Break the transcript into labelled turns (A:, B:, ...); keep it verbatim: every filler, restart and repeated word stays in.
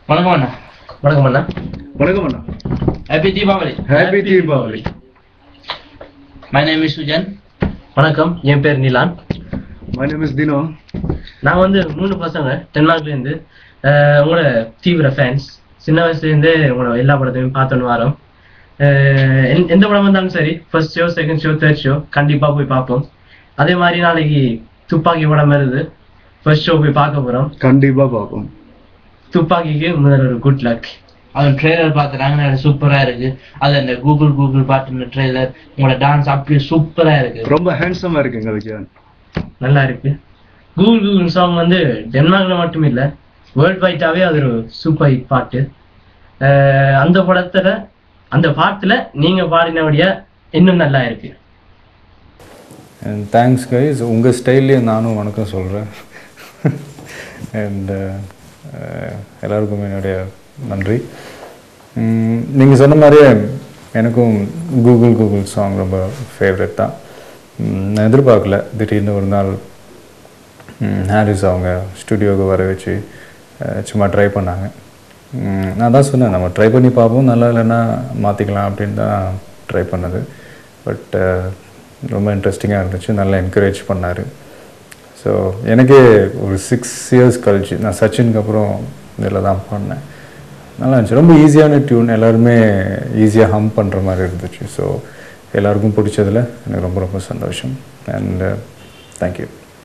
A: வணக்கம் அண்ணா.
B: வணக்கம் அண்ணா.
C: வணக்கம் அண்ணா.
A: Happy Deepavali.
C: Happy Deepavali.
A: My name is Sujan.
B: வணக்கம், என் பேர் Nilan.
C: My name is Dino.
B: நான் வந்து மூணு பசங்க டென்மார்க்லேருந்து உங்களோட தீவிர ஃபேன்ஸ். சின்ன வயசுலேருந்தே உங்களோட எல்லா படத்தையும் பார்த்துன்னு வரோம். எந்த படம் வந்தாலும் சரி, first show, second show, third show கண்டிப்பாக போய் பார்ப்போம். அதே மாதிரி நாளைக்கு துப்பாக்கி படம் வருது, ஃபர்ஸ்ட் ஷோ போய் பார்க்க போகிறோம்.
C: கண்டிப்பாக பார்ப்போம்.
B: துப்பாக்கிக்கு முதல்ல ஒரு குட் லக்.
A: அவன் ட்ரெய்லர் பார்த்துட்டாங்க, சூப்பரா இருக்கு. அது அந்த கூகுள் கூகுள் பாட்டு ட்ரெய்லர், உங்களோட டான்ஸ் அப்படியே சூப்பரா இருக்கு.
C: ரொம்ப ஹேண்ட்ஸமா இருக்குங்க விஜயன்.
B: நல்லா இருக்கு. கூகுள் கூகுள் சாங் வந்து டென்மார்க்ல மட்டும் இல்லை, வேர்ல்ட் வைட்டாவே அது ஒரு சூப்பர் ஹிட் பாட்டு. அந்த படத்துல அந்த பாட்டுல நீங்க பாடினபடியா இன்னும் நல்லா இருக்கு.
D: And thanks guys. உங்கள் ஸ்டைல்லையே நானும் வணக்கம் சொல்கிறேன். அண்ட் எல்லாருக்கும் என்னுடைய நன்றி. நீங்கள் சொன்ன மாதிரியே எனக்கும் கூகுள் கூகுள் சாங் ரொம்ப ஃபேவரட் தான். நான் எதிர்பார்க்கல, திடீர்னு ஒரு நாள் ஹாரிஸ் அவங்க ஸ்டுடியோவுக்கு வர வச்சு சும்மா ட்ரை பண்ணாங்க. நான் தான் சொன்னேன், நம்ம ட்ரை பண்ணி பார்ப்போம், நல்லா இல்லைன்னா மாற்றிக்கலாம் அப்படின்னு தான் ட்ரை பண்ணது. பட் ரொம்ப இன்ட்ரெஸ்டிங்காக இருந்துச்சு, நல்லா என்கரேஜ் பண்ணார். ஸோ எனக்கே ஒரு சிக்ஸ் இயர்ஸ் கழிச்சு நான் சச்சினுக்கு அப்புறம் இதில் தான் பண்ணேன். நல்லா இருந்துச்சு. ரொம்ப ஈஸியான டியூன், எல்லாருமே ஈஸியாக ஹம் பண்ணுற மாதிரி இருந்துச்சு. ஸோ எல்லாருக்கும் பிடிச்சதில் எனக்கு ரொம்ப ரொம்ப சந்தோஷம். And thank you.